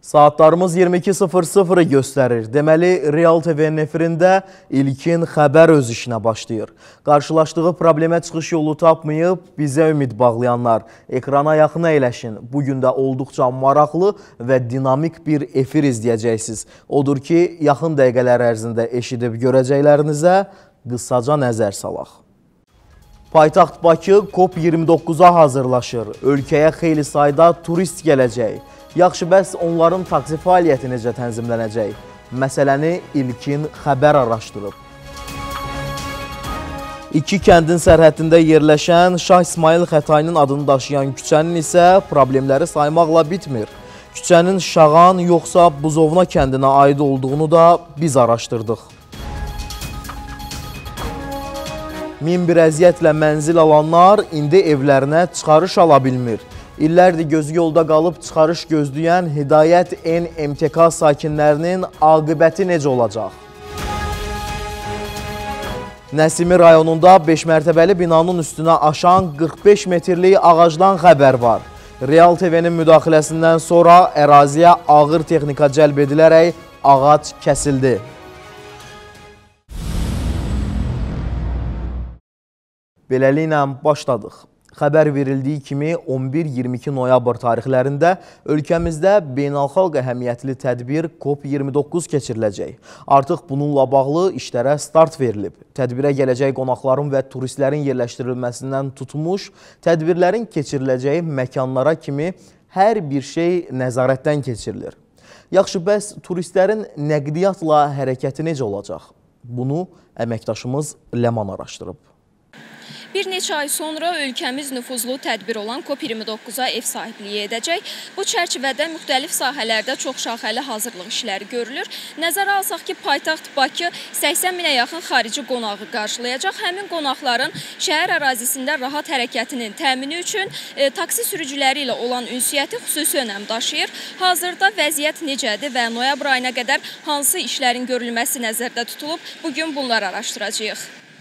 Saatlarımız 22:00'ı göstərir. Deməli, Real TV-nin efirində ilkin xəbər öz işinə başlayır. Qarşılaşdığı problemə çıxış yolu tapmayıb, bizə ümid bağlayanlar ekrana yaxın əyləşin. Bugün də olduqca maraqlı və dinamik bir efir izləyəcəksiniz. Odur ki, yaxın dəqiqələr ərzində eşidib görəcəklərinizə qısaca nəzər salaq. Paytaxt Bakı COP29-a hazırlaşır. Ölkəyə xeyli sayda turist gələcək. Yaxşı, bəs onların taksi fəaliyyəti necə tənzimlənəcək? Məsələni ilkin xəbər araşdırıb. İki kəndin sərhəddində yerləşən Şah İsmail Xətainin adını daşıyan küçənin isə problemləri saymaqla bitmir. Küçənin Şağan yoxsa Buzovna kəndinə aid olduğunu da biz araşdırdıq. Min bir əziyyətlə mənzil alanlar indi evlərinə çıxarış ala bilmir. İllərdir gözü yolda qalıb çıxarış gözləyən Hidayət N MTK sakinlərinin aqibəti necə olacaq? Nəsimi rayonunda 5 mərtəbəli binanın üstünə aşan 45 metrlik ağacdan xəbər var. Real TV-nin müdaxiləsindən sonra əraziyə ağır texnika cəlb edilərək ağac kəsildi. Beləliklə başladıq. Xəbər verildiyi kimi 11-22 noyabr tarixlərində ölkəmizdə beynəlxalq əhəmiyyətli tədbir COP29 keçiriləcək. Artıq bununla bağlı işlərə start verilib. Tədbirə gələcək qonaqların və turistlərin yerləşdirilməsindən tutmuş, tədbirlərin keçiriləcəyi məkanlara kimi hər bir şey nəzarətdən keçirilir. Yaxşı, bəs turistlərin nəqliyyatla hərəkəti necə olacaq? Bunu əməkdaşımız Ləman araşdırıb. Bir neçə ay sonra ölkəmiz nüfuzlu tədbir olan COP29-a ev sahibliyi edəcək. Bu çərçivədə müxtəlif sahələrdə çoxşaxəli hazırlıq işləri görülür. Nəzərə alsaq ki, paytaxt Bakı 80 minə yaxın xarici qonağı qarşılayacaq. Həmin qonaqların şəhər ərazisində rahat hərəkətinin təmini üçün taksi sürücüləri ilə olan ünsiyyəti xüsusi önəm daşıyır. Hazırda vəziyyət necədir və noyabr ayına qədər hansı işlərin görülməsi nəzərdə tutulub? Bugün bunları araşdıracağıq.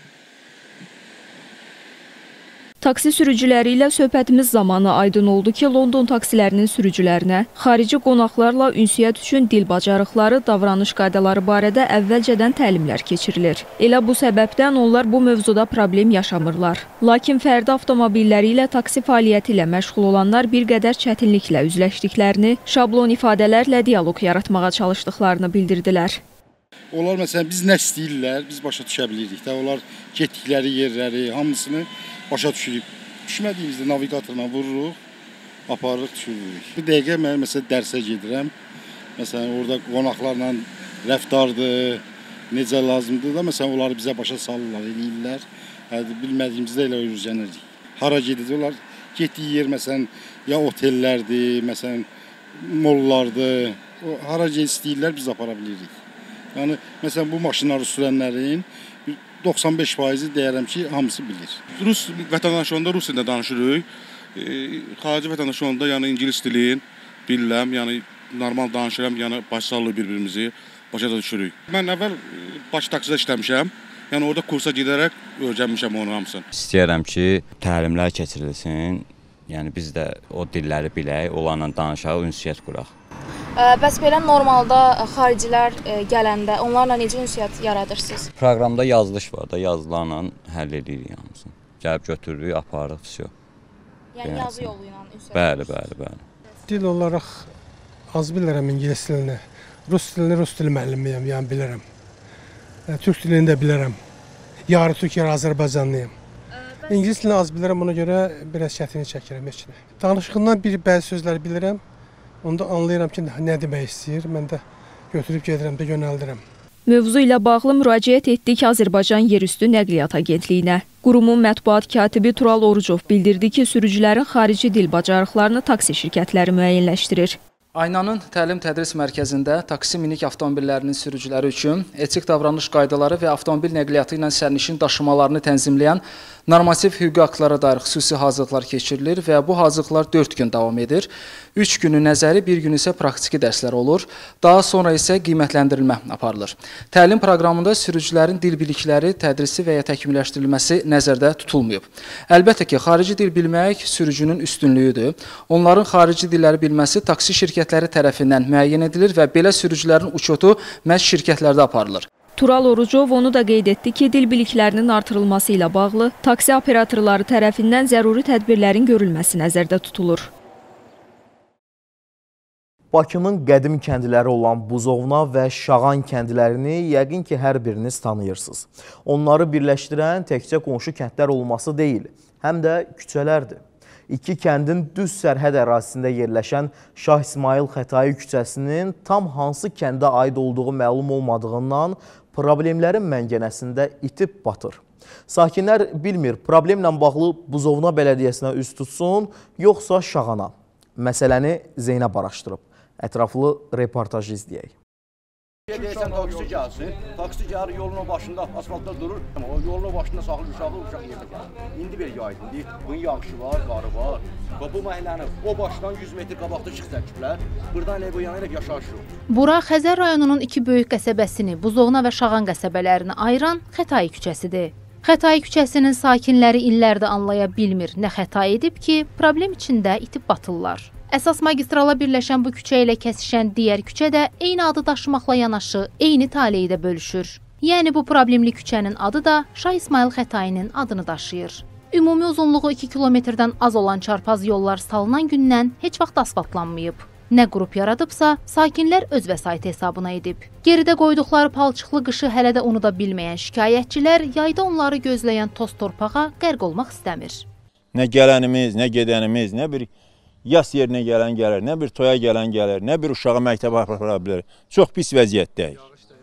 Taksi sürücüləri ilə söhbətimiz zamanı aydın oldu ki, London taksilərinin sürücülərinə xarici qonaqlarla ünsiyyət üçün dil bacarıqları, davranış qaydaları barədə əvvəlcədən təlimlər keçirilir. Elə bu səbəbdən onlar bu mövzuda problem yaşamırlar. Lakin fərdi avtomobilləri ilə taksi fəaliyyəti ilə məşğul olanlar bir qədər çətinliklə üzləşdiklərini, şablon ifadələrlə dialoq yaratmağa çalışdıqlarını bildirdilər. Onlar məsələn biz nə istəyirlər, biz başa düşə bilirik də. Onlar getdikləri yerləri, hamısını başa düşürük. Düşmədiyimizdə navigatorla vururuq, aparırıq, düşürürük. Bir dəqiqə mən məsələn dərsə gedirəm. Məsələn orada qonaqlarla rəftardır, necə lazımdır da məsələn onları bizə başa salırlar, eləyirlər. Bilmədiyimizdə elə öyrənirik. Hara gedirlər? Getdiyi yer məsələn ya otellərdir, məsələn mollardır. Hara istəyirlər biz apara bilirik. Yəni məsələn bu maşınları sürənlərin 95%-i deyərəm ki, hamısı bilir. Rus vətəndaşı onda rus dilində danışırıq. Xarici vətəndaşı onda yəni ingilis dilin bilirəm, yəni normal danışıram, yəni başsallıq bir-birimizi başa da düşürük. Mən əvvəl baş taksidə işləmişəm. Yəni orada kursa gedərək öyrənmişəm onun hamısını. İstəyirəm ki, təlimlər keçirilsin. Yəni biz də o dilləri bilək, onlarla danışaq, ünsiyyət quraq. Bəs belə normalda xaricilər gələndə onlarla necə ünsiyyət yaradırsınız? Proqramda yazılış var da, yazılarla həll edirik hamısını. Gəlib götürürük, aparırıq, vəsiyo. Yəni yazı yolu ilə ünsiyyət? Bəli. Dil olaraq az bilirəm ingilis dilini. Rus dili müəllimiyəm, yəni bilirəm. Türk dilini də bilirəm. Yarı Türk, yarı Azərbaycanlıyım. İngilis dilini az bilirəm, ona görə biraz çətinlik çəkirəm heç nə. Danışığından bəzi sözlər bilirəm. Onda anlayıram ki, nə demək istəyir, mən də götürüb gedirəm də yönəldirəm. Mövzu ilə bağlı müraciət etdik Azərbaycan Yerüstü Nəqliyyat Agentliyinə. Qurumun mətbuat katibi Tural Orucov bildirdi ki, sürücülərin xarici dil bacarıqlarını taksi şirkətləri müəyyənləşdirir. Aynanın təlim-tədris mərkəzində taksi minik avtomobillərinin sürücüləri üçün etik davranış qaydaları və avtomobil nəqliyyatı ilə sərnişin daşımalarını tənzimləyən normativ hüquqi aktlara dair xüsusi hazırlıqlar keçirilir və bu hazırlıqlar 4 gün davam edir. 3 günü nəzəri, 1 gün isə praktiki dərslər olur. Daha sonra isə qiymətləndirilmə aparılır. Təlim proqramında sürücülərin dil bilikləri, tədrisi və ya təkmilləşdirilməsi nəzərdə tutulmayıb. Əlbəttə ki, xarici dil bilmək sürücünün üstünlüyüdür. Onların xarici dilləri bilməsi taksi şirkətləri şirkətləri tərəfindən müəyyən edilir və belə sürücülərin uçotu məhz şirkətlərdə aparılır. Tural Orucov onu da qeyd etdi ki, dil biliklərinin artırılması ilə bağlı taksi operatorları tərəfindən zəruri tədbirlərin görülməsi nəzərdə tutulur. Bakının qədim kəndləri olan Buzovna və Şağan kəndlərini yəqin ki, hər biriniz tanıyırsınız. Onları birləşdirən təkcə qonşu kəndlər olması deyil, həm də küçələrdir. İki kəndin düz sərhəd ərazisində yerləşən Şah İsmail Xətai küçəsinin tam hansı kəndə aid olduğu məlum olmadığından problemlərin məngənəsində itib batır. Sakinlər bilmir, problemlə bağlı Buzovna bələdiyyəsinə üz tutsun, yoxsa Şağana. Məsələni Zeynəb araşdırıb. Ətraflı reportajı izləyək. Deyirsən, taksi gəlsin, taksi gəlir yolun başında, asfaltda durur, o yolun başında saxlı uşaq yerdə gəlir. İndi belə yaydı, bunun yağışı var, qarı var. Və bu məhəlləni o başdan 100 metr qabaqda çıx çəkiblər, buradan elə bu yana elə yaşayış yox. Bura Xəzər rayonunun iki böyük qəsəbəsini, Buzovna və Şağan qəsəbələrini ayıran Xətai küçəsidir. Xətai küçəsinin sakinləri illərdə anlaya bilmir, nə xəta edib ki, problem içində itib batırlar. Əsas magistrala birləşən bu küçə ilə kəsişən digər küçə də eyni adı daşımaqla yanaşı, eyni taleyi də bölüşür. Yəni bu problemli küçənin adı da Şah İsmail Xətainin adını daşıyır. Ümumi uzunluğu 2 kilometrdən az olan çarpaz yollar salınan gündən heç vaxt asfaltlanmayıb. Nə qrup yaradıbsa, sakinlər öz vəsaiti hesabına edib. Geridə qoyduqları palçıqlı qışı hələ də unuda bilməyən şikayətçilər yayda onları gözləyən toz torpağa qərq olmaq istəmir. Nə gələnimiz, nə gedənimiz, nə bir yas yerinə gələn gəlir, nə bir toya gələn gəlir, nə bir uşağı məktəbə apara bilər. Çox pis vəziyyətdəyik.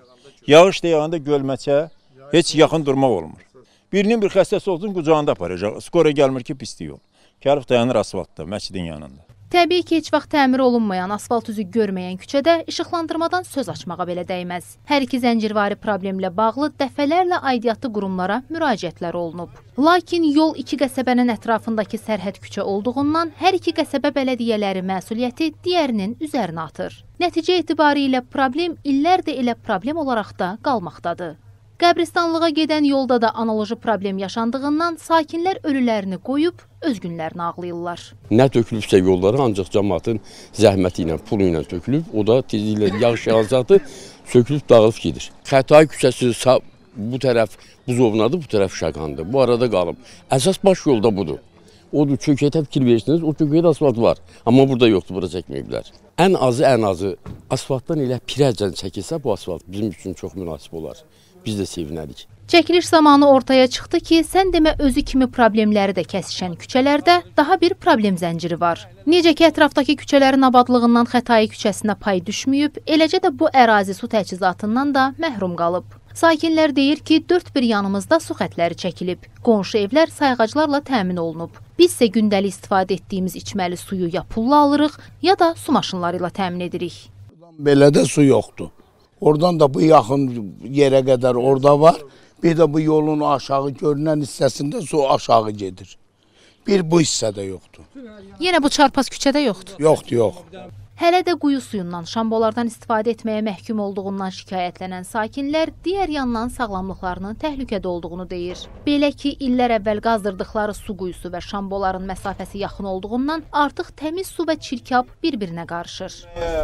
Yağış da yağanda gölməçə heç yaxın durmaq olmur. Birinin bir xəstəsi olsun, qucağında aparacaq. Skora gəlmir ki, pislik yol. Gəlib dayanır asfaltda, məscidin yanında. Təbii ki, heç vaxt təmir olunmayan, asfalt üzü görməyən küçədə işıqlandırmadan söz açmağa belə dəyməz. Hər iki zəncirvari problemlə bağlı dəfələrlə aidiyyatlı qurumlara müraciətlər olunub. Lakin yol iki qəsəbənin ətrafındakı sərhəd küçə olduğundan hər iki qəsəbə bələdiyyələri məsuliyyəti digərinin üzərinə atır. Nəticə etibarilə problem illərdir elə problem olaraq da qalmaqdadır. Qəbristanlığa gedən yolda da analoji problem yaşandığından sakinlər ölülərini qoyub öz günlərini ağlayırlar. Nə tökülübsə yolları ancaq cəmaatın zəhməti ilə, pulu ilə tökülüb. O da tezliklə yağış yağacaqdır, sökülüb dağılıb gedir. Xətai küçəsi bu tərəf Buzovnadır, bu tərəf Şağandır. Bu arada qalıb. Əsas baş yolda budur. Odur, çökətə fikir verirsiniz, o çökətə asfalt var. Amma burada yoxdur, bura çəkməyiblər. Ən azı asfaltdan elə pirəcən çəkilsə bu asfalt bizim üçün çox münasib olar. Biz də sevinərik. Çəkiliş zamanı ortaya çıxdı ki, sən demə özü kimi problemləri də kəsişən küçələrdə daha bir problem zənciri var. Necə ki, ətrafdakı küçələrin abadlığından Xətai küçəsinə pay düşməyib, eləcə də bu ərazi su təchizatından da məhrum qalıb. Sakinlər deyir ki, dörd bir yanımızda su xətləri çəkilib, qonşu evlər sayğaclarla təmin olunub. Biz isə gündəlik istifadə etdiyimiz içməli suyu ya pulla alırıq, ya da su maşınları ilə təmin edirik. Belə də su yoxdur. Oradan da bu yaxın yerə qədər orada var. Bir də bu yolun aşağı görünən hissəsində su aşağı gedir. Bir bu hissədə yoxdur. Yenə bu çarpaz küçədə yoxdur? Yoxdur, yox. Hələ də quyu suyundan, şambolardan istifadə etməyə məhkum olduğundan şikayətlənən sakinlər digər yandan sağlamlıqlarının təhlükədə olduğunu deyir. Belə ki, illər əvvəl qazdırdıqları su quyusu və şamboların məsafəsi yaxın olduğundan artıq təmiz su və çirkab bir-birinə qarışır.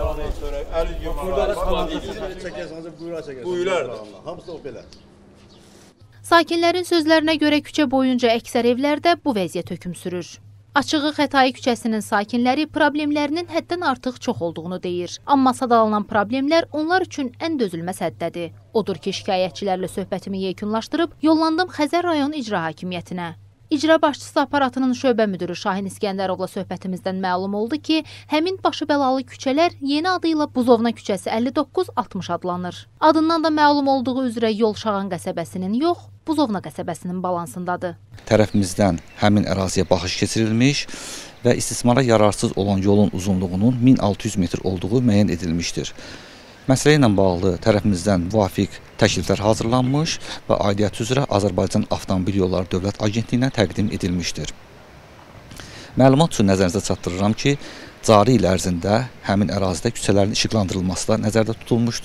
Sakinlərin sözlərinə görə küçə boyunca əksər evlərdə bu vəziyyət hökm sürür. Açığı Xətai küçəsinin sakinləri problemlərinin həddən artıq çox olduğunu deyir. Amma sadalanan problemlər onlar üçün ən dözülməz həddədir. Odur ki, şikayətçilərlə söhbətimi yekunlaşdırıb yollandım Xəzər rayon icra hakimiyyətinə. İcra başçısı aparatının şöbə müdürü Şahin İskəndərovla söhbətimizdən məlum oldu ki, həmin başı bəlalı küçələr yeni adı ilə Buzovna küçəsi 59-60 adlanır. Adından da məlum olduğu üzrə yol Şağan qəsəbəsinin yox, Buzovna qəsəbəsinin balansındadır. Tərəfimizdən həmin əraziyə baxış keçirilmiş və istismara yararsız olan yolun uzunluğunun 1600 metr olduğu müəyyən edilmişdir. Məsələ ilə bağlı tərəfimizdən müvafiq təkliflər hazırlanmış və aidiyyəti üzrə Azərbaycan Avtomobil Yolları Dövlət Agentliyinə təqdim edilmişdir. Məlumat üçün nəzərinizə çatdırıram ki, cari il ərzində həmin ərazidə küçələrin işıqlandırılması da nəzərdə tutulmuşdur.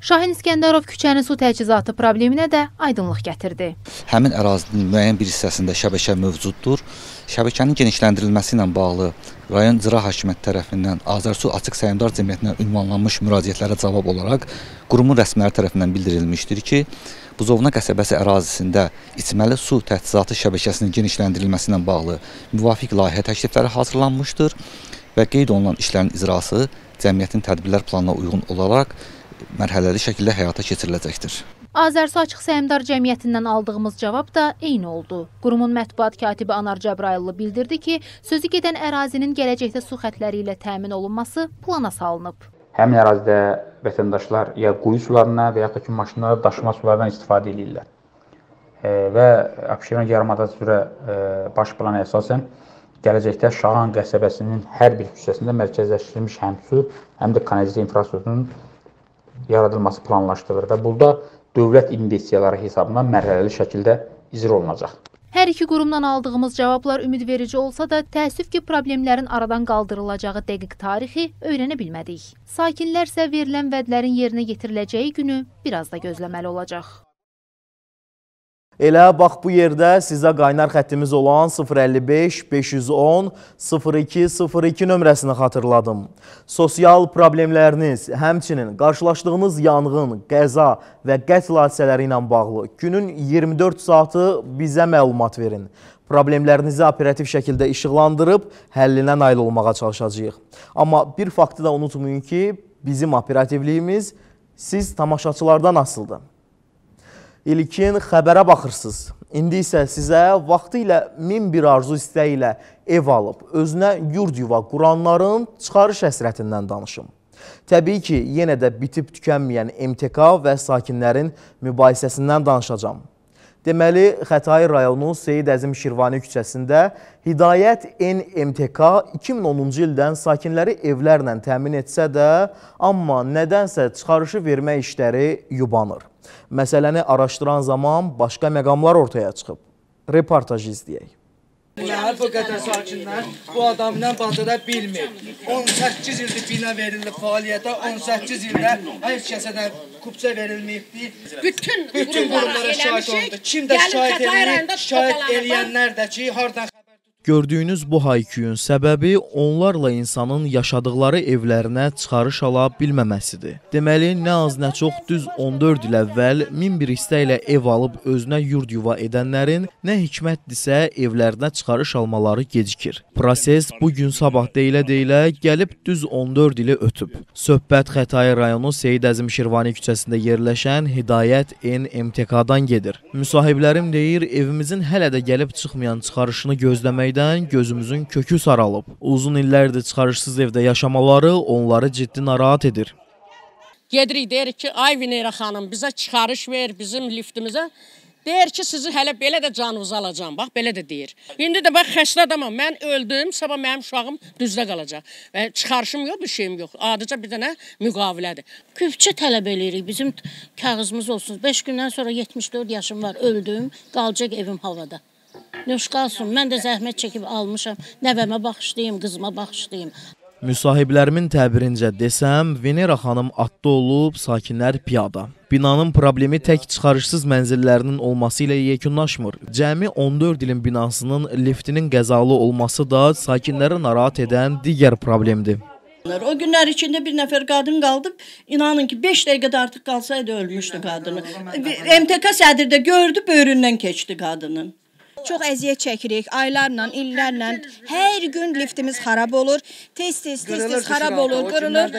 Şahin İskəndərov küçənin su təchizatı probleminə də aydınlıq gətirdi. Həmin ərazinin müəyyən bir hissəsində şəbəkə mövcuddur. Şəbəkənin genişləndirilməsi ilə bağlı rayon İcra Hakimiyyəti tərəfindən Azərsu Açıq Səhmdar Cəmiyyətinə ünvanlanmış müraciətlərə cavab olaraq qurumun rəsmiləri tərəfindən bildirilmişdir ki, Buzovna qəsəbəsi ərazisində içməli su təchizatı şəbəkəsinin genişləndirilməsi ilə bağlı müvafiq layihə təklifləri hazırlanmışdır və qeyd olunan işlərin icrası cəmiyyətin tədbirlər planına uyğun olaraq mərhələli şəkildə həyata keçiriləcəkdir. Azərsu Açıq Səhmdar Cəmiyyətindən aldığımız cavab da eyni oldu. Qurumun mətbuat katibi Anar Cəbrayıllı bildirdi ki, sözü gedən ərazinin gələcəkdə su xətləri ilə təmin olunması plana salınıb. Həmin ərazidə vətəndaşlar ya quyu sularına və yaxud da ki, maşınlara daşıma sulardan istifadə edirlər. Və Abşeron yarımadası üzrə baş plana əsasən gələcəkdə Şağan qəsəbəsinin hər bir küçəsində mərkəzləşdirilmiş həm su, həm də kanalizasiya infrastrukturunun yaradılması planlaşdırılır və burada dövlət investisiyaları hesabından mərhələli şəkildə icra olunacaq. Hər iki qurumdan aldığımız cavablar ümidverici olsa da, təəssüf ki, problemlərin aradan qaldırılacağı dəqiq tarixi öyrənə bilmədik. Sakinlər isə verilən vədlərin yerinə yetiriləcəyi günü biraz da gözləməli olacaq. Elə bax bu yerdə sizə qaynar xəttimiz olan 055-510-0202 nömrəsini xatırladım. Sosial problemləriniz, həmçinin qarşılaşdığınız yanğın, qəza və qətl hadisələri ilə bağlı günün 24 saatı bizə məlumat verin. Problemlərinizi operativ şəkildə işıqlandırıb, həllinə nail olmağa çalışacağıq. Amma bir faktı da unutmayın ki, bizim operativliyimiz siz tamaşaçılardan asılıdır. İlkin xəbərə baxırsınız. İndi isə sizə vaxtı ilə min bir arzu istəyi ilə ev alıb, özünə yurd yuva quranların çıxarış həsrətindən danışım. Təbii ki, yenə də bitib tükənməyən MTK və sakinlərin mübahisəsindən danışacağım. Deməli, Xətai rayonu Seyid Əzim Şirvani küçəsində Hidayət N MTK 2010-cu ildən sakinləri evlərlə təmin etsə də, amma nədənsə çıxarışı vermə işləri yubanır. Məsələni araşdıran zaman başqa məqamlar ortaya çıxıb. Reportajı izləyək. Bu qədər sakinlər bu adamla bacara bilmir. 18 ildir bina verildi fəaliyyətə, 18 ildə heç kəsə də kubça verilməyibdir. Bütün qurumlara şahid olundu. Kim də şahid eləyir, şahid eləyənlər də ki, hardan Gördüyünüz bu hayküyün səbəbi onlarla insanın yaşadıkları evlərinə çıxarış ala bilməməsidir. Deməli, nə az nə çox düz 14 il əvvəl min bir istəklə ev alıb özünə yurd yuva edənlərin nə hikmətdirsə evlərinə çıxarış almaları gecikir. Proses bugün sabah deyilə-deyilə gəlib düz 14 ili ötüb. Söhbət Xətai rayonu Seyid Əzim Şirvani küçəsində yerləşən Hidayət N MTK-dan gedir. Müsahiblərim deyir, evimizin hələ də gəlib çıxmayan çıxarışını gözləmək gözümüzün kökü saralıb. Uzun illərdir çıxarışsız evdə yaşamaları onları ciddi narahat edir. Gedirik, deyirik ki, ay Venera xanım, bizə çıxarış ver, bizim liftimizə. Deyir ki, sizi hələ belə də canınızı alacağım. Bax, belə də deyir. İndi də bax, xəstə adamam. Mən öldüm, sabah mənim uşağım düzdə qalacaq. Və çıxarışım yox, bir şeyim yox. Adıca bir dənə müqavilədir. Küfçə tələb eləyirik. Bizim kağızımız olsun. 5 gündən sonra 74 yaşım var, öldüm. Qalacaq evim havada. Nöş qalsın, mən də zəhmət çəkib almışam, nəvəmə baxışlayayım, qızıma baxışlayayım. Müsahiblərimin təbirincə desəm, Venera xanım atlı olub, sakinlər piyada. Binanın problemi tək çıxarışsız mənzillərinin olması ilə yekunlaşmır. Cəmi 14 ilin binasının liftinin qəzalı olması da sakinləri narahat edən digər problemdir. O günlər içində bir nəfər qadın qaldı. İnanın ki, 5 dəqiqədə artıq qalsaydı ölmüşdü qadını. MTK sədrdə gördü, böyründən keçdi qadının. Çox əziyyət çəkirik, aylarla, illərlə. Hər gün liftimiz xarab olur, tez-tez xarab olur, qırılır.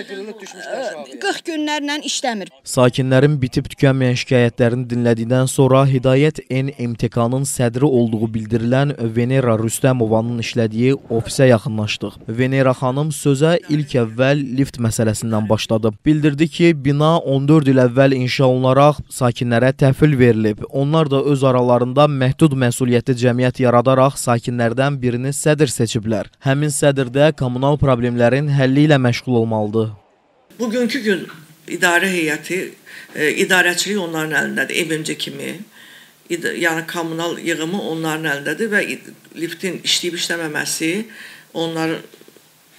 40 günlərlə işləmir. Sakinlərin bitib tükənməyən şikayətlərini dinlədikdən sonra Hidayət N MTK-nın sədri olduğu bildirilən Venera Rüstəmovanın işlədiyi ofisə yaxınlaşdıq. Venera xanım sözə ilk əvvəl lift məsələsindən başladı. Bildirdi ki, bina 14 il əvvəl inşa olunaraq sakinlərə təhvil verilib. Onlar da öz aralarında məhdud məsuliyyəti cəmiyyət yaradaraq sakinlərdən birini sədr seçiblər. Həmin sədr də kommunal problemlərin həlli ilə məşğul olmalıdır. Bugünkü gün idarə heyəti, idarəçilik onların əlindədir, evimci kimi. Yəni kommunal yığımı onların əlindədir və liftin işləyib işləməməsi onların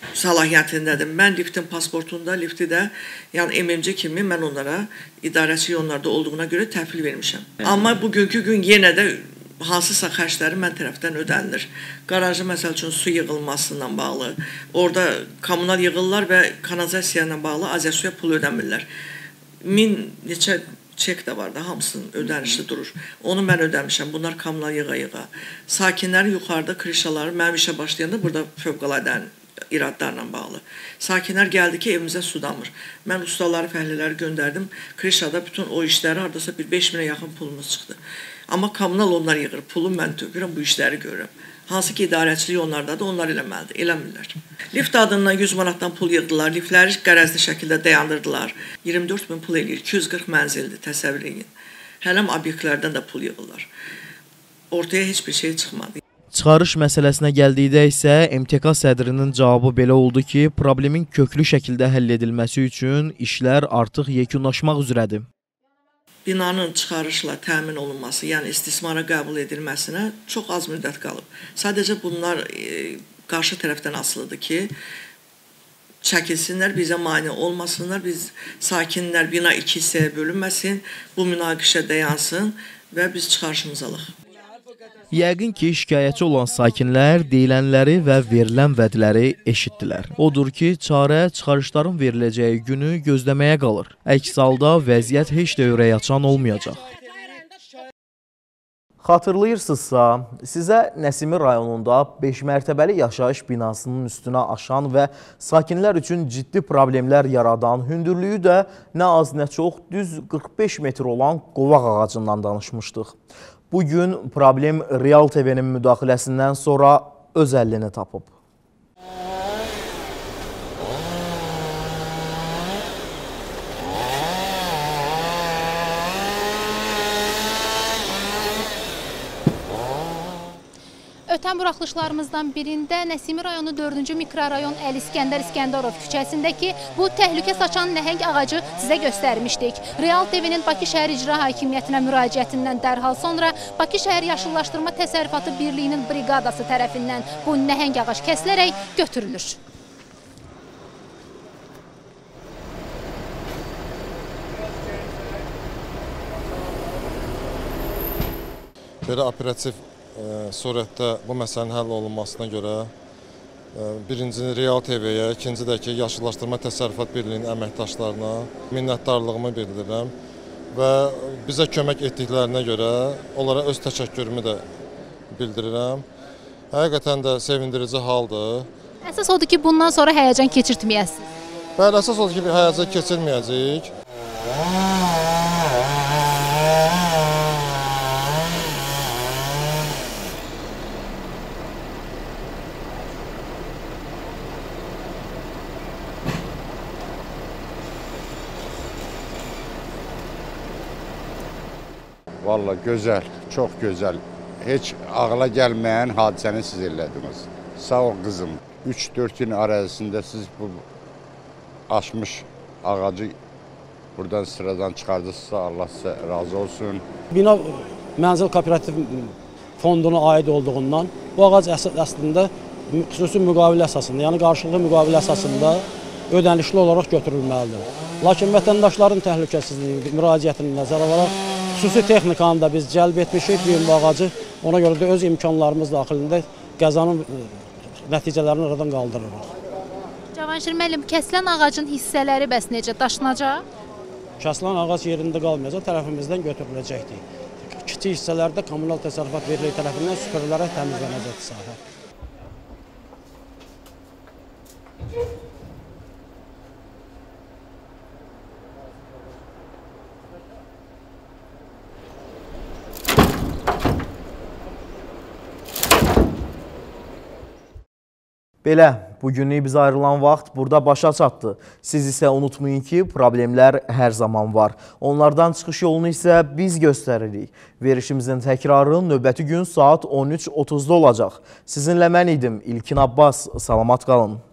Səlahiyyətindədir. Mən liftin pasportunda, lifti də, yəni MMC kimi mən onlara idarəçi onlarda olduğuna görə təhvil vermişəm. Amma bugünkü gün yenə də hansısa xərcləri mən tərəfdən ödənilir. Qarajı məsəl üçün su yığılmasından bağlı, orada kommunal yığırlar və kanalizasiya ilə bağlı Azərsuya pul ödəmirlər. 1000 neçə çek də var da, hamısının ödənişli durur. Onu mən ödəmişəm, bunlar kommunal yığa-yığa. Sakinlərin yuxarıda krişaları, mənim işə başlayanda burada fövqəladən iradlarla bağlı. Sakinlər gəldi ki, evimizə su damır. Mən ustaları, fəhlələri göndərdim. Krişada bütün o işləri hardasa bir 5000-ə yaxın pulumuz çıxdı. Amma kommunal onlar yığır. Pulu mən tökürəm, bu işləri görürəm. Hansı ki, idarəçilik onlardadır, onlar eləməlidir. Eləmirlər. Lift adından 100 manatdan pul yığdılar. Liftləri qərəzli şəkildə dayandırdılar. 24 min pul eləyir. 240 mənzildir, təsəvvür edin. Hələm obyektlərdən də pul yığırlar. Ortaya heç bir şey çıxmadı. Çıxarış məsələsinə gəldikdə isə MTK sədrinin cavabı belə oldu ki, problemin köklü şəkildə həll edilməsi üçün işlər artıq yekunlaşmaq üzrədir. Binanın çıxarışla təmin olunması, yəni istismara qəbul edilməsinə çox az müddət qalıb. Sadəcə bunlar qarşı tərəfdən asılıdır ki, çəkilsinlər, bizə mane olmasınlar, biz sakinlər bina 2 hissəyə bölünməsin, bu münaqişə dayansın və biz çıxarışımızı alıq. Yəqin ki, şikayətçi olan sakinlər deyilənləri və verilən vədləri eşitdilər. Odur ki, çarə çıxarışların veriləcəyi günü gözləməyə qalır. Əks halda vəziyyət heç də ürəkaçan olmayacaq. Xatırlayırsınızsa, sizə Nəsimi rayonunda 5 mərtəbəli yaşayış binasının üstünə aşan və sakinlər üçün ciddi problemlər yaradan, hündürlüyü də nə az nə çox düz 45 metr olan qovaq ağacından danışmışdıq. Bugün problem Real TV-nin müdaxiləsindən sonra öz həllini tapıb. Ötən buraxılışlarımızdan birində Nəsimi rayonu 4-cü mikrorayon Əli İskəndər İskəndərov küçəsindəki bu təhlükə saçan nəhəng ağacı sizə göstərmişdik. Real TV-nin Bakı şəhər icra hakimiyyətinə müraciətindən dərhal sonra Bakı şəhər yaşıllaşdırma təsərrüfatı birliyinin briqadası tərəfindən bu nəhəng ağac kəsilərək götürülür. Belə operativ surətdə bu məsələnin həll olunmasına görə birinci Real TV-yə, ikinci də ki, Yaşıllaşdırma Təsərrüfat Birliyinin əməkdaşlarına minnətdarlığımı bildirirəm və bizə kömək etdiklərinə görə onlara öz təşəkkürümü də bildirirəm. Həqiqətən də sevindirici haldır. Əsas odur ki, bundan sonra həyəcan keçirtməyəsiniz. Bəli, əsas odur ki, həyəcan keçirməyəcəyik. Vallahi gözəl, çox gözəl. Heç ağla gəlməyən hadisəni siz elədiniz. Sağ ol qızım. 3-4 gün ərazisində siz bu aşmış ağacı buradan sıradan çıxardınızsa, Allah sizə razı olsun. Bina mənzil kooperativ fonduna aid olduğundan bu ağac əslində xüsusi müqavilə əsasında, yəni qarşılıqlı müqavilə əsasında ödənişli olaraq götürülməlidir. Lakin vətəndaşların təhlükəsizliyi müraciətini nəzərə alaraq xüsusi texnikanı da biz cəlb etmişik bu ağacı. Ona görə də öz imkanlarımız daxilində qəzanın nəticələrini aradan qaldırırıq. Cavanşir müəllim, kəsilən ağacın hissələri bəs necə daşınacaq? Kəsilən ağac yerində qalmayacaq, tərəfimizdən götürüləcəkdir. Kiçik hissələrdə Kommunal Təsərrüfat Birliyi tərəfindən süpürülərək təmizlənəcəkdir sahə. Belə, bugünlük bizə ayrılan vaxt burada başa çatdı. Siz isə unutmayın ki, problemlər hər zaman var. Onlardan çıxış yolunu isə biz göstəririk. Verişimizin təkrarı növbəti gün saat 13:30-da olacaq. Sizinlə mən idim İlkin Abbas. Salamat qalın.